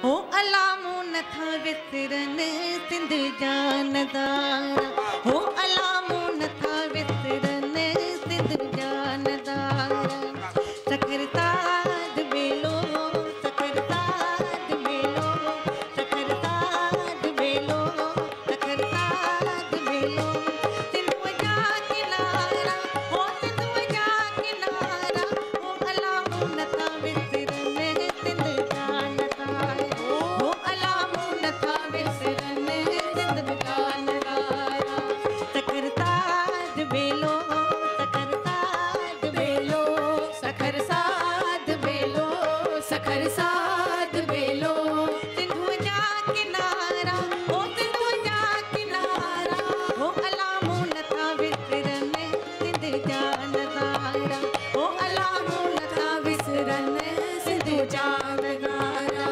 हो अलामूं नथा विसरन सिंध जा नज़ारा, हो अलामूं नथा विसरन सिंध जा नज़ारा। सखरताद बेलो, सखरताद बेलो, सखरताद बेलो, सखरताद बेलो। सिंध जा किनारा, हो सिंध जा किनारा, हो अलामूं नथा विसरन सिंध जा नज़ारा, हो अलामूं नथा विसरन सिंध जा नज़ारा। सखरताद बेलो, सखरताद बेलो, सखरसाद बेलो, सखरसाद बेलो। सिंध जा किनारा, हो सिंध जा किनारा, हो अलामूं नथा विसरन सिंध जा नज़ारा, हो अलामूं नथा विसरन सिंध जा नज़ारा।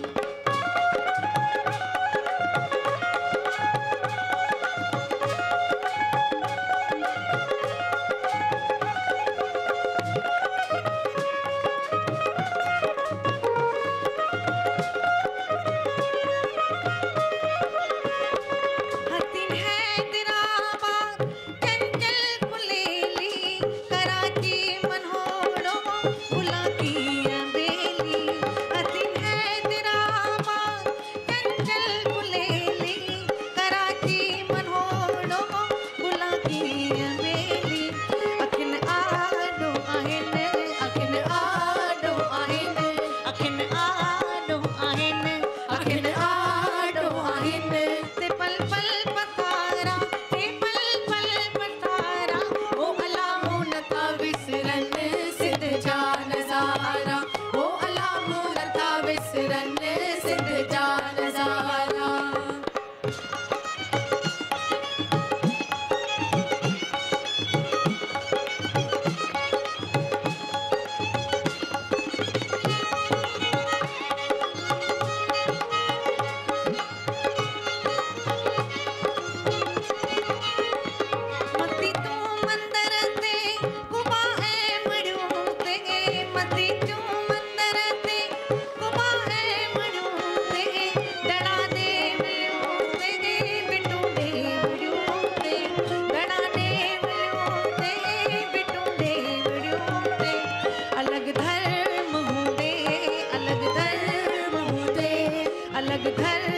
हसीन हैदराबाद चंचल कुलेली, कराची मनहोड़ो बुलाती अबेली। हसीन हैदराबाद चंचल कुलेली, कराची मनहोड़ो बुलाती अबेली। अखिन आडो आहिन, अखिन आडो आहिन, अखिन आडो आहिन, अखिन आडो आहिन। ते पल पल पतारा, ते पल पल पतारा, हो अलामूं नथा विसरन सिंध जा नज़ारा, हो अलामूं नथा विसरन सिंध जा नज़ारा। मती तूं मंदर ते कुबा ऐं मड़ियूं ते, मती तूं मंदर ते कुबा ऐं मड़ियूं ते, दड़ा दे विलियूं ते बिटूं दे विड़ियूं ते, दड़ा दे विलियूं ते बिटूं दे विड़ियूं ते। अलग धर्म हूंदे, अलग धर्म हूंदे, अलग धर्म